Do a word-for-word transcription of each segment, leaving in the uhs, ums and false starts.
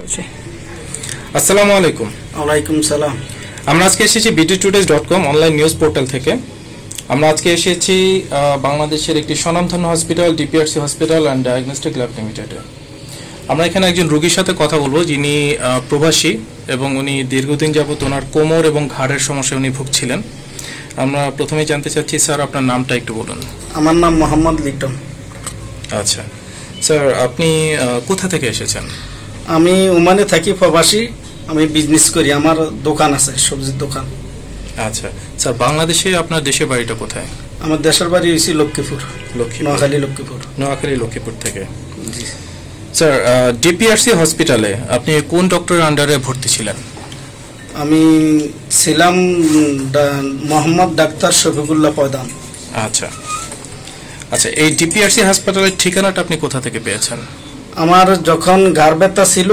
জি আসসালামু আলাইকুম। ওয়ালাইকুম সালাম। আমরা আজকে এসেছি BD todays dot com online news portal থেকে। আমরা আজকে এসেছি বাংলাদেশের একটি স্বনামধন্য hospital DPRC hospital and diagnostic lab লিমিটেডে। আমরা এখানে একজন রোগীর সাথে কথা বলবো যিনি প্রবাসী এবং উনি দীর্ঘদিন যাবত ওনার কোমর এবং ঘাড়ের সমস্যায় উনি ভুগছিলেন। আমরা প্রথমেই জানতে চাচ্ছি স্যার আপনার নামটা একটু বলুন। আমার নাম মোহাম্মদ লিটন। আচ্ছা স্যার, আপনি কোথা থেকে এসেছেন? আমি ওমানে থাকি, প্রবাসী। আমি বিজনেস করি, আমার দোকান আছে, সবজির দোকান। আচ্ছা স্যার, বাংলাদেশে আপনার দেশের বাড়িটা কোথায়? আমার দেশের বাড়ি হয়েছে লক্ষ্মীপুর, নোয়াখালী লক্ষ্মীপুর। নোয়াখালী লক্ষ্মীপুর থেকে। স্যার, ডিপিআরসি হসপিটালে আপনি কোন ডক্টরের আন্ডারে ভর্তি ছিলেন? আমি ছিলাম মোহাম্মদ ডাক্তার শফিকুল্লাহ প্রধান। আচ্ছা আচ্ছা, এই ডিপিআরসি হাসপাতালের ঠিকানাটা আপনি কোথা থেকে পেয়েছেন? আমার যখন ঘাড় ব্যথা ছিল,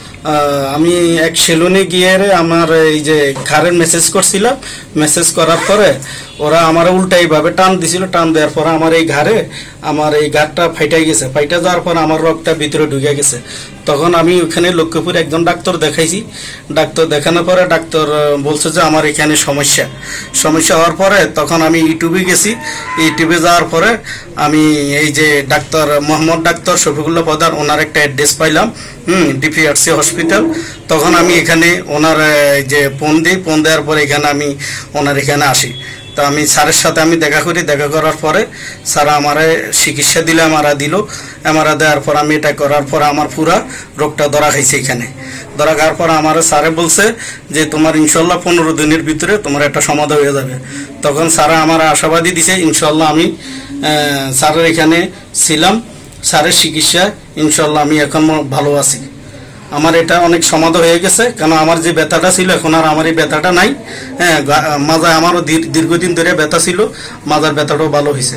আমি এক সেলুনে গিয়ে আমার এই যে ঘাড়ের মেসেজ করছিলাম। মেসেজ করার পরে ওরা আমার উল্টা এইভাবে টান দিছিল। টান দেওয়ার পরে আমার এই ঘাড়ে আমার এই ঘাড়টা ফাইটাই গেছে। ফাইটা যাওয়ার পর আমার রক্তটা ভিতরে ঢুকে গেছে। তখন আমি ওখানে লক্ষ্মীপুর একজন ডাক্তার দেখাইছি। ডাক্তার দেখানোর পরে ডাক্তার বলছে যে আমার এখানে সমস্যা সমস্যা হওয়ার পরে তখন আমি ইউটিউবে গেছি। ইউটিউবে যাওয়ার পরে আমি এই যে ডাক্তার মোহাম্মদ ডাক্তার শফিকুল্লাহ প্রধান ওনার একটা অ্যাড্রেস পাইলাম, হুম ডিপিআরসি হসপিটাল। তখন আমি এখানে ওনার যে ফোন দিই, ফোন দেওয়ার পরে এখানে আমি ওনার এখানে আসি। তো আমি স্যারের সাথে আমি দেখা করি। দেখা করার পরে স্যার আমারে চিকিৎসা দিলে, আমারা দিল। আমারা দেওয়ার পর আমি এটা করার পর আমার পুরা রোগটা ধরা খাইছে। এখানে ধরা খাওয়ার পর আমার স্যারে বলছে যে তোমার ইনশাল্লাহ পনেরো দিনের ভিতরে তোমার একটা সমাধান হয়ে যাবে। তখন স্যারা আমার আশাবাদী দিছে ইনশাল্লাহ আমি স্যারের এখানে ছিলাম। স্যারের চিকিৎসা ইনশাল্লাহ আমি এখন ভালো আছি। আমার এটা অনেক সমাধান হয়ে গেছে, কারণ আমার যে ব্যথাটা ছিল এখন আর আমার এই ব্যথাটা নাই। হ্যাঁ, মাজায় আমারও দীর্ঘদিন ধরে ব্যথা ছিল, মাজার ব্যথাটাও ভালো হয়েছে।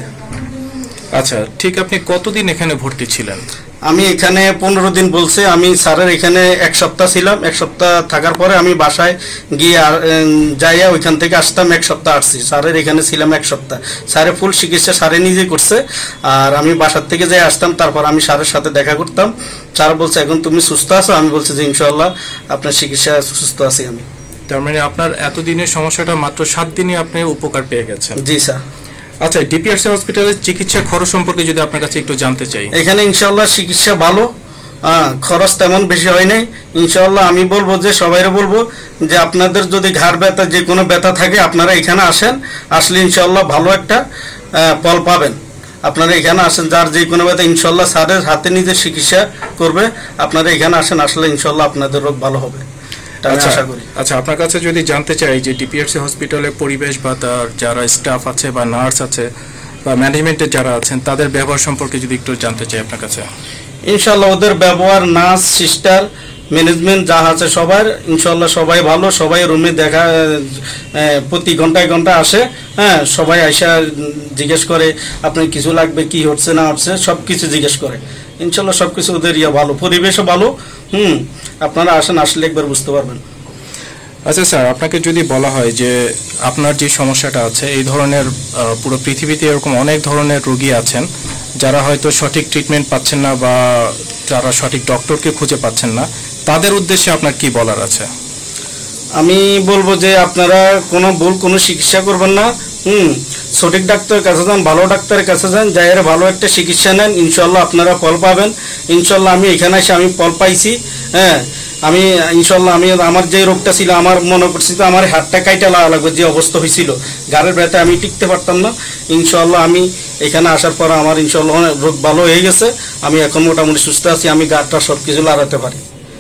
আচ্ছা ঠিক, আপনি কতদিন এখানে ভর্তি ছিলেন? আমি এখানে পনেরো দিন বলছে। আমি স্যারের এখানে এক সপ্তাহ ছিলাম। এক সপ্তাহ থাকার পরে আমি বাসায় গিয়ে যাইয়া ওইখান থেকে আসতাম। এক সপ্তাহ আসছি, স্যারের এখানে ছিলাম এক সপ্তাহ। স্যারে ফুল চিকিৎসা স্যারে নিজে করছে। আর আমি বাসার থেকে যাই আসতাম, তারপর আমি স্যারের সাথে দেখা করতাম। স্যার বলছে এখন তুমি সুস্থ আছো? আমি বলছি যে ইনশাল্লাহ আপনার চিকিৎসা সুস্থ আছি আমি। তার মানে আপনার এতদিনের সমস্যাটা মাত্র সাত দিনে আপনি উপকার পেয়ে গেছেন? জি স্যার। আচ্ছা, ডিপিআরসি হসপিটালের চিকিৎসা খরচ সম্পর্কে যদি আপনার কাছে একটু জানতে চাই। এখানে ইনশাল্লাহ চিকিৎসা ভালো, খরচ তেমন বেশি হয় নাই। ইনশাল্লাহ আমি বলবো যে সবাইরে বলবো যে আপনাদের যদি ঘাড় ব্যথা যে কোনো ব্যথা থাকে আপনারা এখানে আসেন। আসলে ইনশাল্লাহ ভালো একটা ফল পাবেন। আপনারা এখানে আসেন, যার যে কোনো ব্যথা ইনশাল্লাহ স্যারের হাতে নিজে চিকিৎসা করবে। আপনারা এখানে আসেন, আসলে ইনশাল্লাহ আপনাদের রোগ ভালো হবে। আচ্ছা, আপনার কাছে যদি জানতে চাই যে ডিপিআরসি হসপিটালের পরিবেশ বা তার যারা স্টাফ আছে বা নার্স আছে বা ম্যানেজমেন্টের যারা আছেন তাদের ব্যবহার সম্পর্কে যদি একটু জানতে চাই আপনার কাছে। ইনশাল্লাহ ওদের ব্যবহার, নার্স, সিস্টার, ম্যানেজমেন্ট যা আছে সবার ইনশাল্লাহ সবাই ভালো। সবাই রুমে দেখা প্রতি ঘন্টায় ঘন্টা আসে। হ্যাঁ, সবাই আইসা জিজ্ঞেস করে আপনার কিছু লাগবে, কি হচ্ছে না হচ্ছে সব কিছু জিজ্ঞেস করে। ইনশাল্লাহ সব কিছু ওদের ইয়া ভালো, পরিবেশও ভালো। হুম আপনারা আসেন, আসলে একবার বুঝতে পারবেন। আচ্ছা স্যার, আপনাকে যদি বলা হয় যে আপনার যে সমস্যাটা আছে এই ধরনের পুরো পৃথিবীতে এরকম অনেক ধরনের রোগী আছেন যারা হয়তো সঠিক ট্রিটমেন্ট পাচ্ছেন না বা যারা সঠিক ডক্টরকে খুঁজে পাচ্ছেন না, তাদের উদ্দেশ্যে আপনার কি বলার আছে? আমি বলবো যে আপনারা কোনো ভুল কোনো চিকিৎসা করবেন না। হুম সঠিক ডাক্তারের কাছে যান, ভালো ডাক্তারের কাছে যান, যাই ভালো একটা চিকিৎসা নেন। ইনশাল্লাহ আপনারা ফল পাবেন। ইনশাল্লাহ আমি এখানে এসে আমি ফল পাইছি। হ্যাঁ, আমি ইনশাল্লাহ আমি আমার যে রোগটা ছিল আমার মনে করছি তো আমার হাতটা কাইটা লাগা লাগবে, যে অবস্থা হয়েছিল ঘাড়ের ব্যথা আমি টিকতে পারতাম না। ইনশাল্লাহ আমি এখানে আসার পর আমার ইনশাল্লাহ রোগ ভালো হয়ে গেছে। আমি এখন মোটামুটি সুস্থ আছি, আমি গাড়টা সব কিছু লাগাতে পারি।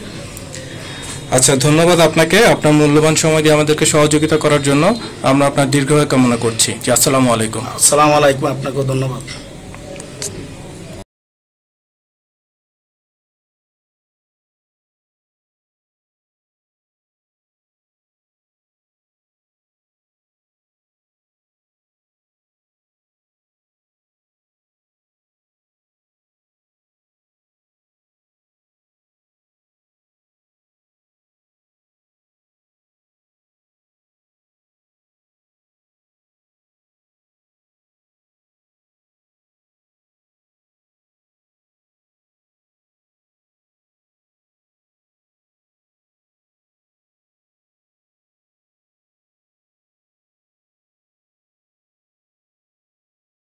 আচ্ছা, ধন্যবাদ আপনাকে আপনার মূল্যবান সময় দিয়ে আমাদেরকে সহযোগিতা করার জন্য। আমরা আপনার দীর্ঘায়ু কামনা করছি। আসসালামু আলাইকুম। আসসালামু আলাইকুম, আপনাকেও ধন্যবাদ।